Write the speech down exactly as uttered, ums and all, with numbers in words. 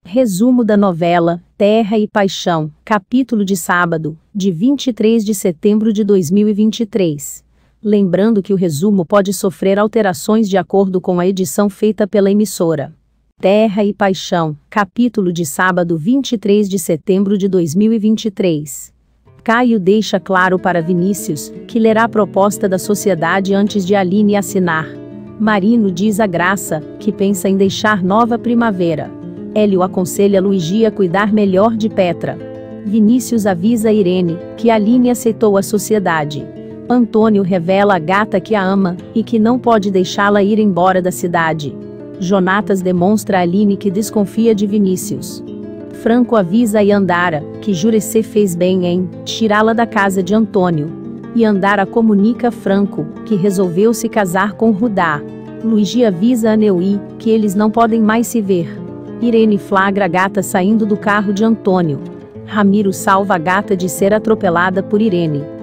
Resumo da novela Terra e Paixão, capítulo de sábado, de vinte e três de setembro de dois mil e vinte e três. Lembrando que o resumo pode sofrer alterações de acordo com a edição feita pela emissora. Terra e Paixão, capítulo de sábado vinte e três de setembro de dois mil e vinte e três. Caio deixa claro para Vinícius que lerá a proposta da sociedade antes de Aline assinar. Marino diz a Graça que pensa em deixar Nova Primavera. Hélio aconselha Luigi a cuidar melhor de Petra. Vinícius avisa Irene que Aline aceitou a sociedade. Antônio revela a gata que a ama e que não pode deixá-la ir embora da cidade. Jonatas demonstra a Aline que desconfia de Vinícius. Franco avisa a Yandara que Jurecê fez bem em tirá-la da casa de Antônio. Yandara comunica a Franco que resolveu se casar com Rudá. Luigi avisa a Neuí que eles não podem mais se ver. Irene flagra a gata saindo do carro de Antônio. Ramiro salva a gata de ser atropelada por Irene.